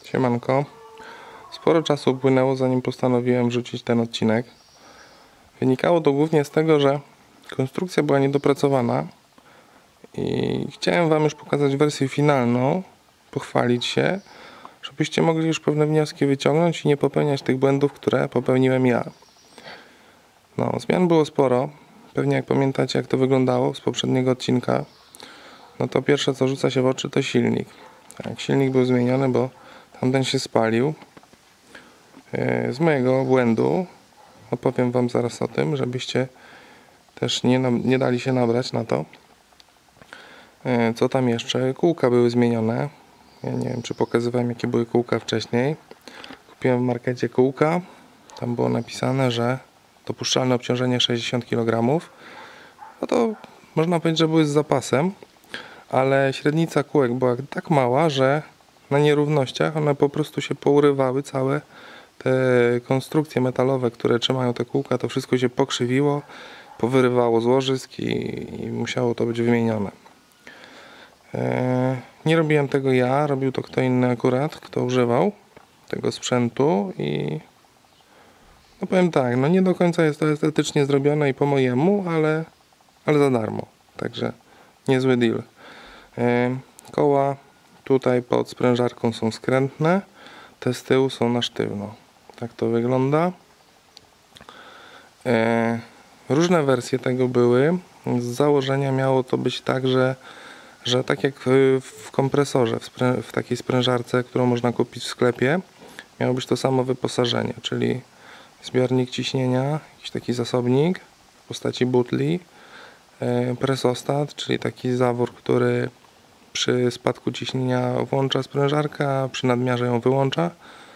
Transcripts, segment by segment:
Siemanko. Sporo czasu upłynęło, zanim postanowiłem wrzucić ten odcinek. Wynikało to głównie z tego, że konstrukcja była niedopracowana i chciałem Wam już pokazać wersję finalną, pochwalić się, żebyście mogli już pewne wnioski wyciągnąć i nie popełniać tych błędów, które popełniłem ja. Zmian było sporo. Pewnie jak pamiętacie, jak to wyglądało z poprzedniego odcinka, to pierwsze, co rzuca się w oczy, to silnik. Tak, silnik był zmieniony, bo tamten się spalił. Z mojego błędu opowiem Wam zaraz o tym, żebyście też nie dali się nabrać na to. Co tam jeszcze? Kółka były zmienione. Ja nie wiem, czy pokazywałem, jakie były kółka wcześniej. Kupiłem w markecie kółka. Tam było napisane, że dopuszczalne obciążenie 60 kg. To można powiedzieć, że były z zapasem, ale średnica kółek była tak mała, że na nierównościach one po prostu się pourywały, całe te konstrukcje metalowe, które trzymają te kółka, to wszystko się pokrzywiło, powyrywało z łożysk i musiało to być wymienione. Nie robiłem tego ja, robił to kto inny akurat, kto używał tego sprzętu i powiem tak, nie do końca jest to estetycznie zrobione i po mojemu, ale za darmo, także niezły deal. Koła tutaj pod sprężarką są skrętne, te z tyłu są na sztywno. Tak to wygląda. Różne wersje tego były. Z założenia miało to być tak, że tak jak w kompresorze, w takiej sprężarce, którą można kupić w sklepie, miało być to samo wyposażenie, czyli zbiornik ciśnienia, jakiś taki zasobnik w postaci butli, presostat, czyli taki zawór, który przy spadku ciśnienia włącza sprężarkę, a przy nadmiarze ją wyłącza.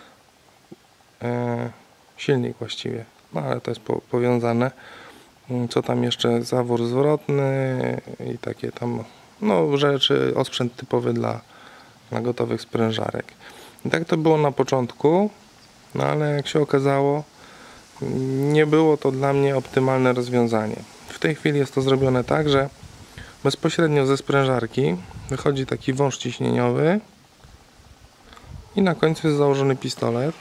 Silnik właściwie, ale to jest powiązane. Co tam jeszcze? Zawór zwrotny i takie tam rzeczy, osprzęt typowy dla gotowych sprężarek. I tak to było na początku, ale jak się okazało, nie było to dla mnie optymalne rozwiązanie. W tej chwili jest to zrobione tak, że bezpośrednio ze sprężarki wychodzi taki wąż ciśnieniowy i na końcu jest założony pistolet.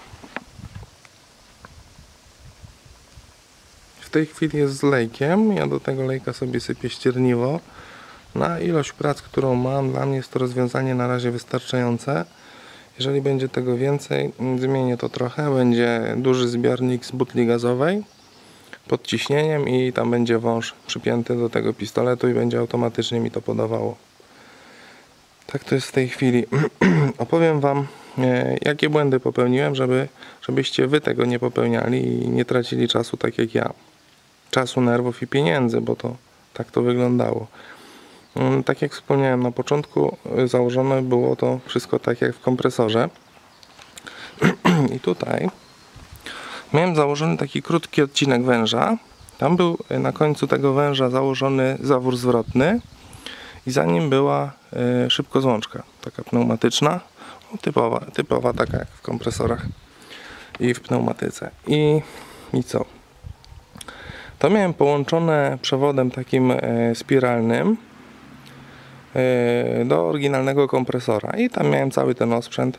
W tej chwili jest z lejkiem. Ja do tego lejka sobie sypię ścierniwo. Na ilość prac, którą mam, dla mnie jest to rozwiązanie na razie wystarczające. Jeżeli będzie tego więcej, zmienię to trochę. Będzie duży zbiornik z butli gazowej pod ciśnieniem i tam będzie wąż przypięty do tego pistoletu i będzie automatycznie mi to podawało. Tak to jest w tej chwili. Opowiem Wam, jakie błędy popełniłem, żebyście Wy tego nie popełniali i nie tracili czasu tak jak ja. Czasu, nerwów i pieniędzy, bo tak to wyglądało. Tak jak wspomniałem na początku, założone było to wszystko tak jak w kompresorze. I tutaj miałem założony taki krótki odcinek węża. Tam był na końcu tego węża założony zawór zwrotny i za nim była szybkozłączka, taka pneumatyczna, typowa taka jak w kompresorach i w pneumatyce. I co? To miałem połączone przewodem takim spiralnym do oryginalnego kompresora i tam miałem cały ten osprzęt,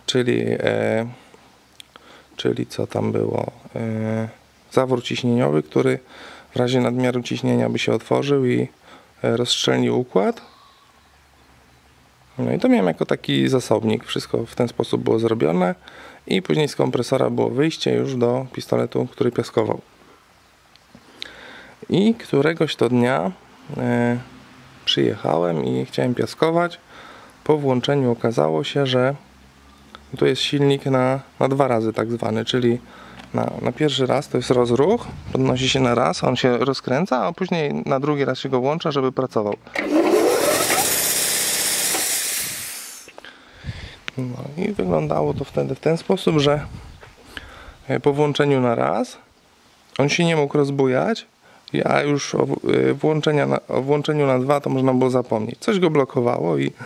czyli co tam było, zawór ciśnieniowy, który w razie nadmiaru ciśnienia by się otworzył i rozszczelnił układ. I to miałem jako taki zasobnik, wszystko w ten sposób było zrobione i później z kompresora było wyjście już do pistoletu, który piaskował. I któregoś to dnia przyjechałem i chciałem piaskować. Po włączeniu okazało się, że tu jest silnik na 2 razy tak zwany, czyli na pierwszy raz to jest rozruch, podnosi się na raz, on się rozkręca, a później na drugi raz się go włącza, żeby pracował. I wyglądało to wtedy w ten sposób, że po włączeniu na raz on się nie mógł rozbujać, a już o włączeniu na 2 to można było zapomnieć. Coś go blokowało i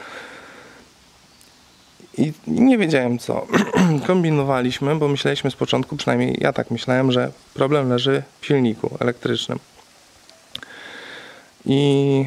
nie wiedziałem co. Kombinowaliśmy, bo myśleliśmy z początku, przynajmniej ja tak myślałem, że problem leży w silniku elektrycznym. I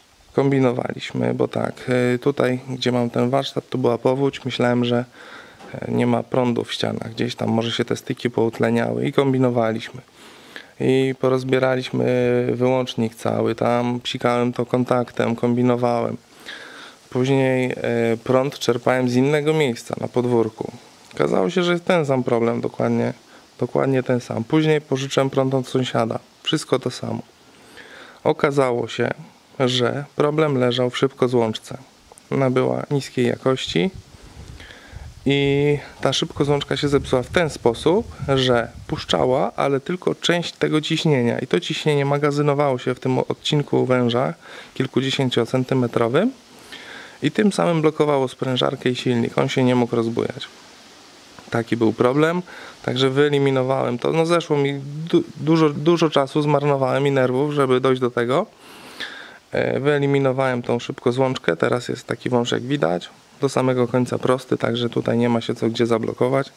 kombinowaliśmy, bo tak, tutaj gdzie mam ten warsztat, tu była powódź, myślałem, że nie ma prądu w ścianach, gdzieś tam może się te styki poutleniały i kombinowaliśmy. I porozbieraliśmy wyłącznik cały, tam psikałem to kontaktem, kombinowałem. Później prąd czerpałem z innego miejsca na podwórku. Okazało się, że jest ten sam problem, dokładnie ten sam. Później pożyczyłem prąd od sąsiada. Wszystko to samo. Okazało się, że problem leżał w szybkozłączce. Ona była niskiej jakości i ta szybkozłączka się zepsuła w ten sposób, że puszczała, ale tylko część tego ciśnienia. I to ciśnienie magazynowało się w tym odcinku węża kilkudziesięciocentymetrowym i tym samym blokowało sprężarkę i silnik. On się nie mógł rozbujać. Taki był problem, także wyeliminowałem to. No zeszło mi dużo czasu, zmarnowałem i nerwów, żeby dojść do tego. Wyeliminowałem tą szybkozłączkę, teraz jest taki wąż jak widać, do samego końca prosty, także tutaj nie ma się co gdzie zablokować.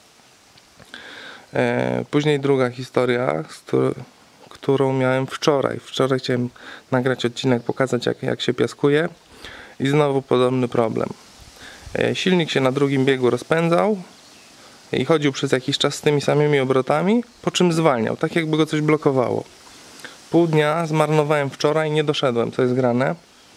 Później druga historia, którą miałem wczoraj. Wczoraj chciałem nagrać odcinek, pokazać jak się piaskuje i znowu podobny problem. Silnik się na drugim biegu rozpędzał i chodził przez jakiś czas z tymi samymi obrotami, po czym zwalniał, tak jakby go coś blokowało. Pół dnia zmarnowałem wczoraj, nie doszedłem, co jest grane.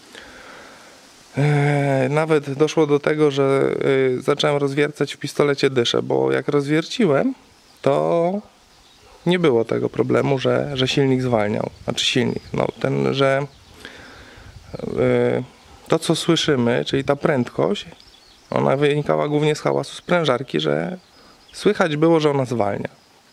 Nawet doszło do tego, że zacząłem rozwiercać w pistolecie dyszę, bo jak rozwierciłem, to nie było tego problemu, że silnik zwalniał. Znaczy silnik, no że to co słyszymy, czyli ta prędkość, ona wynikała głównie z hałasu sprężarki, że słychać było, że ona zwalnia.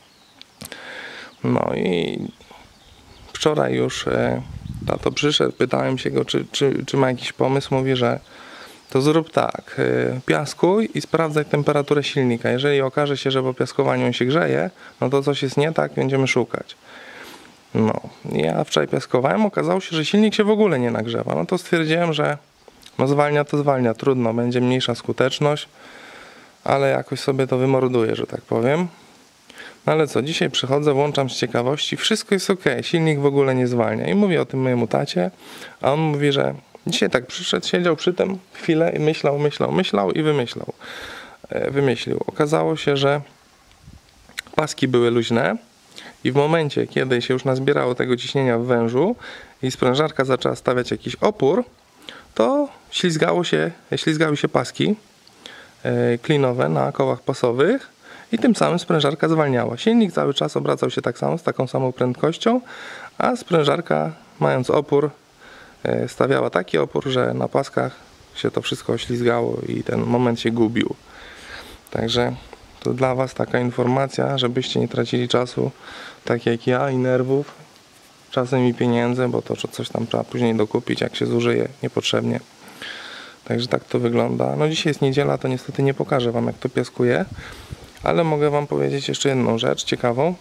No i wczoraj już tato przyszedł, pytałem się go, czy ma jakiś pomysł. Mówi, że to zrób tak, piaskuj i sprawdzaj temperaturę silnika. Jeżeli okaże się, że po piaskowaniu on się grzeje, no to coś jest nie tak, będziemy szukać. No, ja wczoraj piaskowałem, okazało się, że silnik się w ogóle nie nagrzewa. No to stwierdziłem, że no zwalnia to zwalnia, trudno, będzie mniejsza skuteczność, ale jakoś sobie to wymorduję, że tak powiem. No ale co, dzisiaj przychodzę, włączam z ciekawości, wszystko jest ok, silnik w ogóle nie zwalnia. I mówię o tym mojemu tacie, a on mówi, że dzisiaj tak przyszedł, siedział przy tym chwilę i myślał i wymyślił. Okazało się, że paski były luźne i w momencie, kiedy się już nazbierało tego ciśnienia w wężu i sprężarka zaczęła stawiać jakiś opór, to ślizgały się paski klinowe na kołach pasowych i tym samym sprężarka zwalniała. Silnik cały czas obracał się tak samo, z taką samą prędkością, a sprężarka, mając opór, stawiała taki opór, że na paskach się to wszystko ślizgało i ten moment się gubił. Także to dla Was taka informacja, żebyście nie tracili czasu, tak jak ja, i nerwów, czasem i pieniędzy, bo to coś tam trzeba później dokupić, jak się zużyje niepotrzebnie. Także tak to wygląda. No dzisiaj jest niedziela, to niestety nie pokażę Wam, jak to piaskuje, ale mogę Wam powiedzieć jeszcze jedną rzecz ciekawą.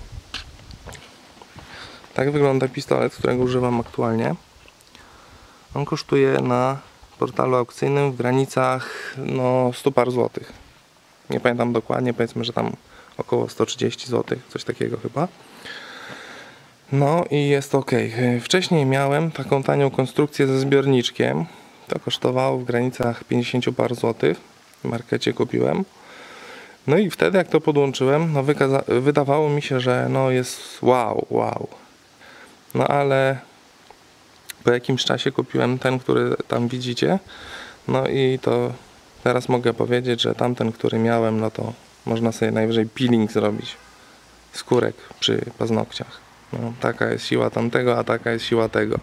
Tak wygląda pistolet, którego używam aktualnie. On kosztuje na portalu aukcyjnym w granicach 100 par złotych. Nie pamiętam dokładnie, powiedzmy, że tam około 130 zł, coś takiego chyba. No i jest ok. Wcześniej miałem taką tanią konstrukcję ze zbiorniczkiem. To kosztowało w granicach 50 par złotych. W markecie kupiłem. No i wtedy jak to podłączyłem, no wydawało mi się, że no jest wow. No ale po jakimś czasie kupiłem ten, który tam widzicie. No i to teraz mogę powiedzieć, że tamten, który miałem, no to można sobie najwyżej peeling zrobić skórek przy paznokciach. No, taka jest siła tamtego, a taka jest siła tego.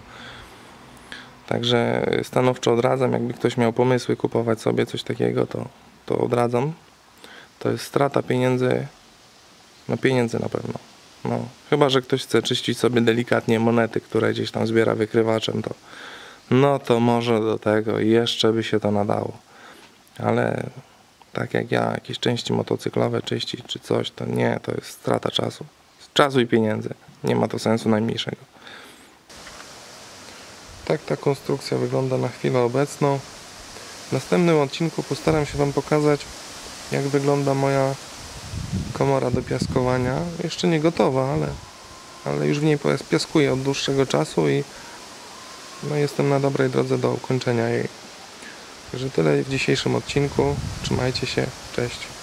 Także stanowczo odradzam, jakby ktoś miał pomysły kupować sobie coś takiego, to odradzam. To jest strata pieniędzy, no pieniędzy na pewno. No, chyba że ktoś chce czyścić sobie delikatnie monety, które gdzieś tam zbiera wykrywaczem, to może do tego jeszcze by się to nadało. Ale tak jak ja, jakieś części motocyklowe czyścić czy coś, to nie, to jest strata czasu. Czasu i pieniędzy. Nie ma to sensu najmniejszego. Tak ta konstrukcja wygląda na chwilę obecną. W następnym odcinku postaram się Wam pokazać, jak wygląda moja komora do piaskowania. Jeszcze nie gotowa, ale już w niej piaskuję od dłuższego czasu i no jestem na dobrej drodze do ukończenia jej. Także tyle w dzisiejszym odcinku. Trzymajcie się. Cześć.